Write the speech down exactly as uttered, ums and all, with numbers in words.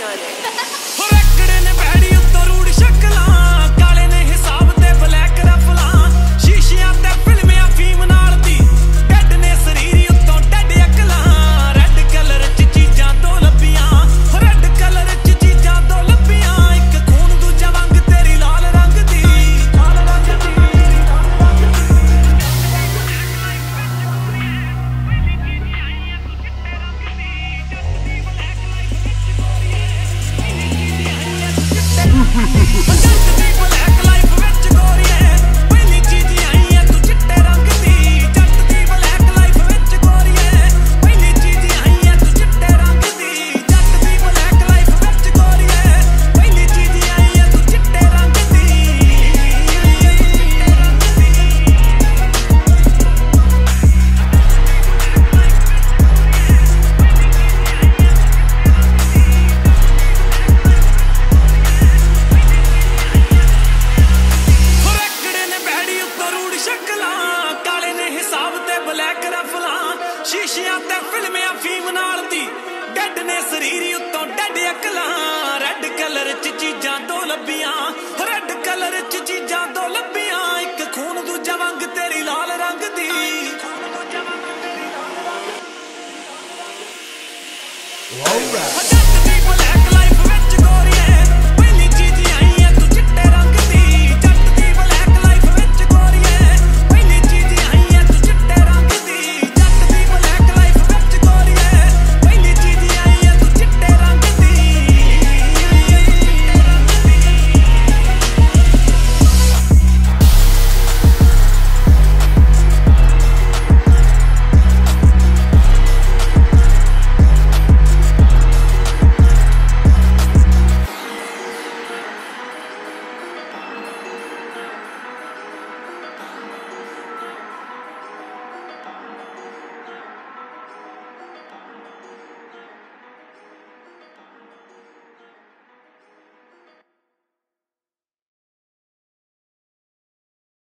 on it. शीशियां ते फिल्मियां फीम नाल दी डैड ने शरीर उत्तों डैड अकलां रेड कलर च चीजां दो लब्बियां रेड कलर च चीजां दो लब्बियां एक खून दूजा वंग तेरी लाल रंग दी All right.